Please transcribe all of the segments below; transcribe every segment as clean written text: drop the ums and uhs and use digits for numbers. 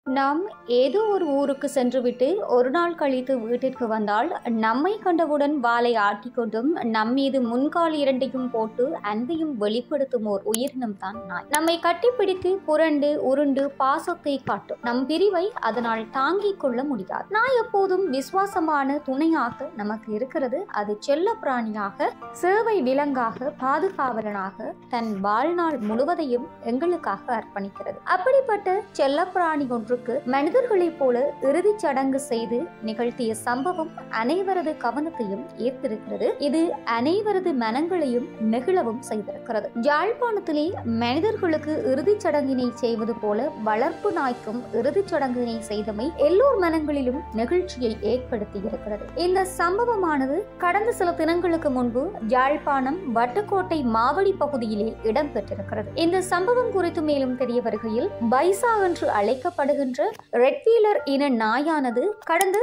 நாம் ஏதோ ஒரு ஊருக்கு சென்றுவிட்டு ஒரு நாள் கழித்து வீட்டிற்கு வந்தால் நம்மை கண்டவுடன் வாளை ஆட்டிக்கொண்டும் நம்மீது முன்கால் இரண்டையும் போட்டு அன்பையும் வெளிப்படுத்தும் ஓர் உயிரினம் தான் நாய். நம்மை கட்டிப்பிடித்து புரண்டு உருண்டு பாசத்தை காட்டும். நம் பிரிவை அதனால் தாங்கிக் கொள்ள முடியாது. நாய் எப்போதும் விசுவாசமான துணையாக நமக்கு இருக்கிறது. அது செல்ல பிராணியாக, சேவை விலங்காக, பாதுகாவலனாக தன் வாழ்நாள் முழுவதையும் எங்களுக்காக அர்ப்பணிக்கிறது. அப்படிப்பட்ட செல்ல பிராணி ஒன்று மனிதர்களைப் போல இறுதிச் சடங்கு செய்து நிகழ்த்திய சம்பவம் அனைவரது கவனத்தையும் ஈர்த்திருக்கிறது. இது அனைவரது மனங்களையும் நெகிழவும் செய்திருக்கிறது. யாழ்ப்பாணத்திலே மனிதர்களுக்கு இறுதிச் சடங்கினை செய்வது போல வளர்ப்பு நாய்க்கும் இறுதிச் சடங்கினை செய்தமை எல்லோர் மனங்களிலும் நெகிழ்ச்சியை ஏற்படுத்தி இருக்கிறது. இந்த சம்பவமானது கடந்த சில தினங்களுக்கு முன்பு யாழ்ப்பாணம் வட்டுக்கோட்டை மாவடி பகுதியிலே இடம்பெற்றிருக்கிறது. இந்த சம்பவம் குறித்து மேலும் தெரிய வருகையில் பைசா என்று அழைக்கப்படுகின்ற ரெட்வீலர் இன நாயானது கடந்த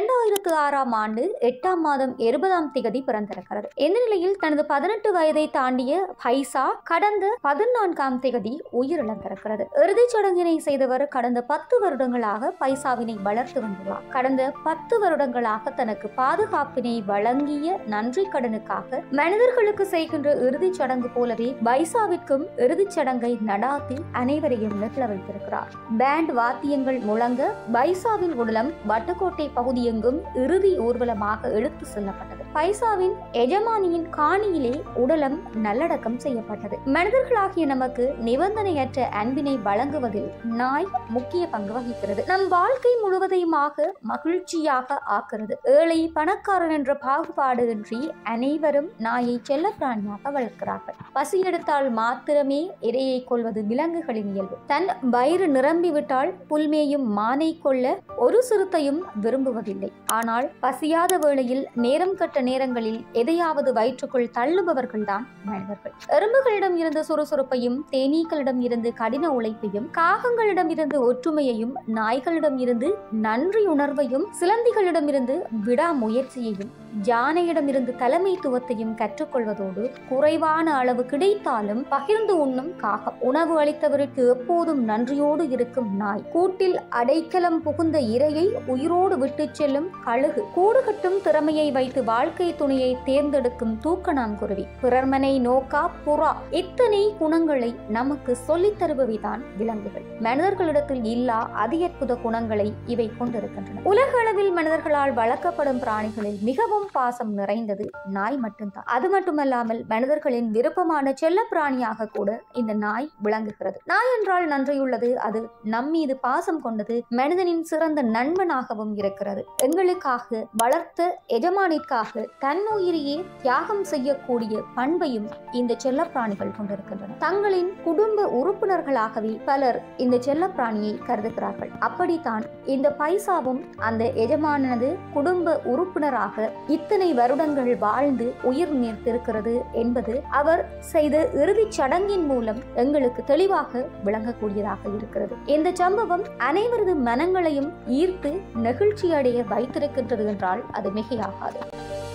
2006ஆம் ஆண்டு 8ஆம் மாதம் 20ஆம் திகதி பிறந்திருக்கிறது. இந்த நிலையில் தனது 18 வயதை தாண்டிய பைசா கடந்த 14ஆம் திகதி உயிரிழந்திருக்கிறது. இறுதிச் சடங்கினை செய்தவர் கடந்த 10 வருடங்களாக பைசாவினை வளர்த்து வந்துள்ளார். கடந்த 10 வருடங்களாக தனக்கு பாதுகாப்பினை வழங்கிய நன்றி கடனுக்காக மனிதர்களுக்கு செய்கின்ற இறுதிச் சடங்கு போலவே பைசாவிற்கும் இறுதிச் சடங்கை நடாத்தி அனைவரையும் நெகிழ வைத்திருக்கிறார். பேண்ட் வாத்தியங்கள் முழங்க பைசாவின் உடலம் வட்டுக்கோட்டை பகுதியெங்கும் இறுதி ஊர்வலமாக எடுத்து செல்லப்பட்டது. பைசாவின் எஜமானியின் காணியிலே உடலம் நல்லடக்கம் செய்யப்பட்டது. மனிதர்களாகிய நமக்கு நிபந்தனையற்ற அன்பினை வழங்குவதில் நாய் முக்கிய பங்கு வகிக்கிறது. நம் வாழ்க்கை முழுவதையுமாக மகிழ்ச்சியாக ஆக்குறது. ஏழை பணக்காரன் என்ற பாகுபாடு இன்றி அனைவரும் நாயை செல்ல பிராணியாக வளர்க்கிறார்கள். பசி எடுத்தால் மாத்திரமே இரையை கொள்வது விலங்குகளின் இயல்பு. தன் வயிறு நிரம்பிவிட்டால் புல்மேயும் மானை கொள்ள ஒரு சிறுத்தையும் விரும்புவதில்லை. ஆனால் பசியாத வேளையில் நேரம் கட்ட நேரங்களில் எதையாவது வயிற்றுக்குள் தள்ளுபவர்கள் தான் மனிதர்கள். எறும்புகளிடம் இருந்து சுறுசுறுப்பையும், தேனீக்களிடம் இருந்து கடின உழைப்பையும், காகங்களிடம் இருந்து ஒற்றுமையையும், நாய்களிடம் இருந்து நன்றி உணர்வையும், சிலந்திகளிடம் இருந்து விடாமுயற்சியையும், யானையிடம் இருந்து தலைமைத்துவத்தையும் கற்றுக்கொள்வதோடு குறைவான அளவு கிடைத்தாலும் பகிர்ந்து உண்ணும் காகம், உணவு அளித்தவருக்கு எப்போதும் நன்றியோடு இருக்கும் நாய், கூட்டில் அடைக்கலம் புகுந்த இரையை உயிரோடு விட்டு செல்லும் கழுகு, கூடுகட்டும் திறமையை வைத்து வாழ்க்கை துணையை தேர்ந்தெடுக்கும் தூக்கணாங்குருவி, பிறர்மனை நோக்கா புறா, இத்தனை குணங்களை நமக்கு சொல்லித் தருபவைதான் விலங்குகள். மனிதர்களிடத்தில் இல்லா அதியற்புத குணங்களை இவை கொண்டிருக்கின்றன. உலக அளவில் மனிதர்களால் வளர்க்கப்படும் பிராணிகளில் மிகவும் பாசம் நிறைந்தது நாய் மட்டும்தான். அது மட்டுமல்லாமல் மனிதர்களின் விருப்பமான செல்ல பிராணியாக கூட இந்த நாய் விளங்குகிறது. நாய் என்றால் நன்றியுள்ளது. அது நம்மீது பாசம் கொண்டது. மனிதனின் சிறந்த நண்பனாகவும் இருக்கிறது. எங்களுக்காக வளர்த்த எஜமானிற்காக தன்னுயிரையே தியாகம் செய்யக்கூடிய பண்பையும் இந்த செல்ல பிராணிகள் கொண்டிருக்கின்றன. தங்களின் குடும்ப உறுப்பினர்களாகவே பலர் இந்த செல்ல பிராணியை கருதுகிறார்கள். அப்படித்தான் இந்த பைசாவும் அந்த எஜமானது குடும்ப உறுப்பினராக இத்தனை வருடங்கள் வாழ்ந்து உயிர் நீர்த்திருக்கிறது என்பது அவர் செய்த இறுதிச் சடங்கின் மூலம் எங்களுக்கு தெளிவாக விளங்கக்கூடியதாக இருக்கிறது. இந்த சம்பவம் அனைவரது மனங்களையும் ஈர்த்து நெகிழ்ச்சியடைய வைத்திருக்கின்றது என்றால் அது மிகையாகாது.